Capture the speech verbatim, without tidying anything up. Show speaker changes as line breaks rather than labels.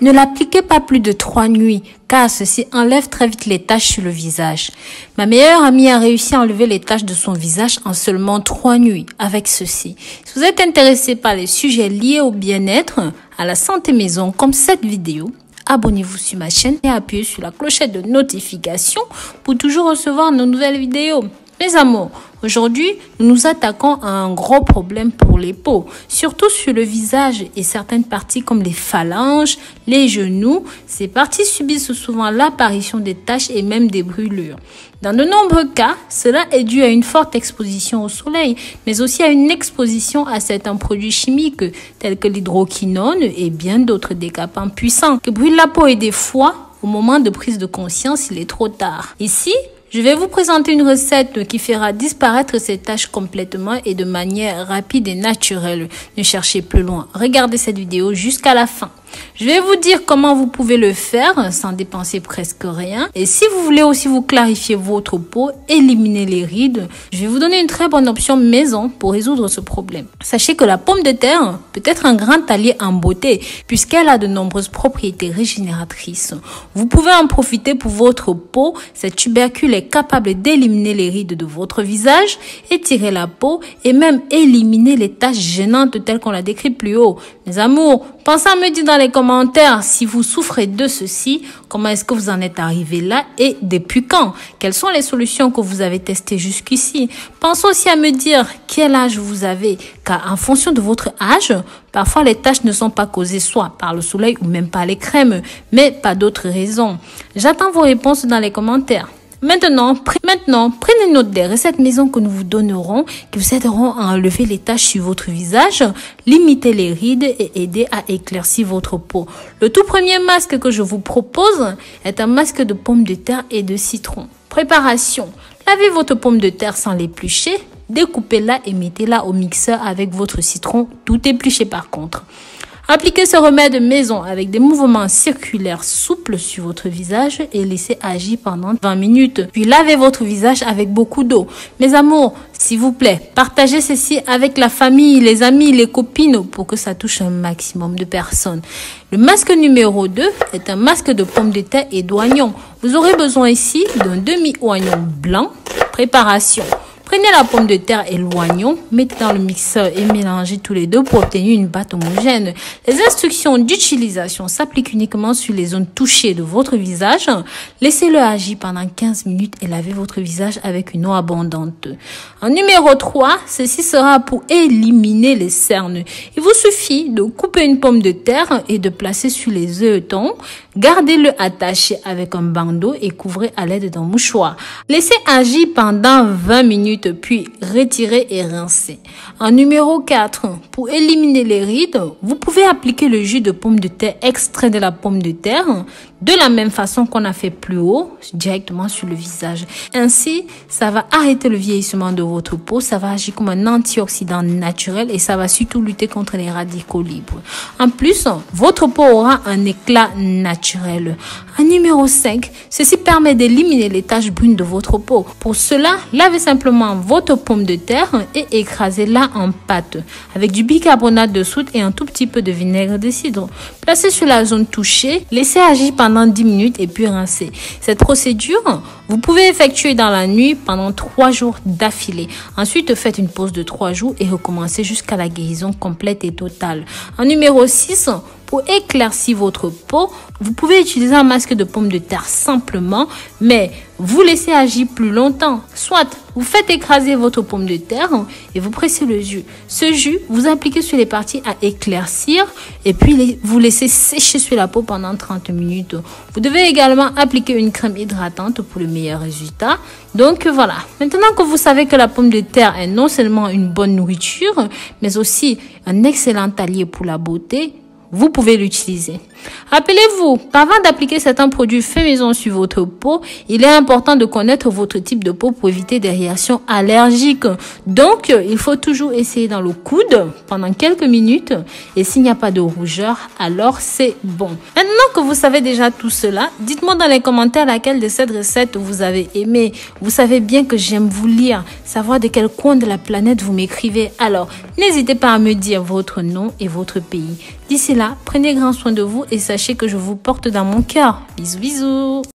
Ne l'appliquez pas plus de trois nuits, car ceci enlève très vite les taches sur le visage. Ma meilleure amie a réussi à enlever les taches de son visage en seulement trois nuits avec ceci. Si vous êtes intéressé par les sujets liés au bien-être, à la santé maison, comme cette vidéo, abonnez-vous sur ma chaîne et appuyez sur la clochette de notification pour toujours recevoir nos nouvelles vidéos. Mes amours, aujourd'hui, nous nous attaquons à un gros problème pour les peaux, surtout sur le visage et certaines parties comme les phalanges, les genoux. Ces parties subissent souvent l'apparition des taches et même des brûlures. Dans de nombreux cas, cela est dû à une forte exposition au soleil, mais aussi à une exposition à certains produits chimiques tels que l'hydroquinone et bien d'autres décapants puissants qui brûlent la peau et des fois, au moment de prise de conscience, il est trop tard. Ici, je vais vous présenter une recette qui fera disparaître ces taches complètement et de manière rapide et naturelle. Ne cherchez plus loin. Regardez cette vidéo jusqu'à la fin. Je vais vous dire comment vous pouvez le faire sans dépenser presque rien. Et si vous voulez aussi vous clarifier votre peau, éliminer les rides, je vais vous donner une très bonne option maison pour résoudre ce problème. Sachez que la pomme de terre peut être un grand allié en beauté puisqu'elle a de nombreuses propriétés régénératrices. Vous pouvez en profiter pour votre peau. Cette tubercule est capable d'éliminer les rides de votre visage, étirer la peau et même éliminer les taches gênantes telles qu'on l'a décrit plus haut. Mes amours, pensez à me dire dans les commentaires si vous souffrez de ceci, comment est-ce que vous en êtes arrivé là et depuis quand? Quelles sont les solutions que vous avez testées jusqu'ici? Pensez aussi à me dire quel âge vous avez, car en fonction de votre âge, parfois les taches ne sont pas causées soit par le soleil ou même par les crèmes, mais par d'autres raisons. J'attends vos réponses dans les commentaires. Maintenant, pre maintenant, prenez note des recettes maison que nous vous donnerons qui vous aideront à enlever les taches sur votre visage, limiter les rides et aider à éclaircir votre peau. Le tout premier masque que je vous propose est un masque de pomme de terre et de citron. Préparation. Lavez votre pomme de terre sans l'éplucher, découpez-la et mettez-la au mixeur avec votre citron, tout épluché par contre. Appliquez ce remède maison avec des mouvements circulaires souples sur votre visage et laissez agir pendant vingt minutes. Puis lavez votre visage avec beaucoup d'eau. Mes amours, s'il vous plaît, partagez ceci avec la famille, les amis, les copines pour que ça touche un maximum de personnes. Le masque numéro deux est un masque de pommes de terre et d'oignons. Vous aurez besoin ici d'un demi-oignon blanc. Préparation. Prenez la pomme de terre et l'oignon, mettez dans le mixeur et mélangez tous les deux pour obtenir une pâte homogène. Les instructions d'utilisation s'appliquent uniquement sur les zones touchées de votre visage. Laissez-le agir pendant quinze minutes et lavez votre visage avec une eau abondante. En numéro trois, ceci sera pour éliminer les cernes. Il vous suffit de couper une pomme de terre et de placer sur les œilletons. Gardez-le attaché avec un bandeau et couvrez à l'aide d'un mouchoir. Laissez agir pendant vingt minutes, puis retirez et rincez. En numéro quatre, pour éliminer les rides, vous pouvez appliquer le jus de pomme de terre extrait de la pomme de terre de la même façon qu'on a fait plus haut, directement sur le visage. Ainsi, ça va arrêter le vieillissement de votre peau, ça va agir comme un antioxydant naturel et ça va surtout lutter contre les radicaux libres. En plus, votre peau aura un éclat naturel. En numéro cinq, ceci permet d'éliminer les taches brunes de votre peau. Pour cela, lavez simplement votre pomme de terre et écrasez-la en pâte avec du bicarbonate de soude et un tout petit peu de vinaigre de cidre. Placez sur la zone touchée, laissez agir pendant dix minutes et puis rincez. Cette procédure, vous pouvez effectuer dans la nuit pendant trois jours d'affilée. Ensuite, faites une pause de trois jours et recommencez jusqu'à la guérison complète et totale. En numéro six, pour éclaircir votre peau, vous pouvez utiliser un masque de pomme de terre simplement, mais vous laissez agir plus longtemps. Soit vous faites écraser votre pomme de terre et vous pressez le jus. Ce jus, vous appliquez sur les parties à éclaircir et puis vous laissez sécher sur la peau pendant trente minutes. Vous devez également appliquer une crème hydratante pour le meilleur résultat. Donc voilà, maintenant que vous savez que la pomme de terre est non seulement une bonne nourriture, mais aussi un excellent allié pour la beauté, vous pouvez l'utiliser. Rappelez-vous, avant d'appliquer certains produits faits maison sur votre peau, il est important de connaître votre type de peau pour éviter des réactions allergiques. Donc, il faut toujours essayer dans le coude pendant quelques minutes et s'il n'y a pas de rougeur, alors c'est bon. Maintenant que vous savez déjà tout cela, dites-moi dans les commentaires laquelle de cette recette vous avez aimé. Vous savez bien que j'aime vous lire, savoir de quel coin de la planète vous m'écrivez. Alors, n'hésitez pas à me dire votre nom et votre pays. D'ici là, prenez grand soin de vous et sachez que je vous porte dans mon cœur. Bisous, bisous.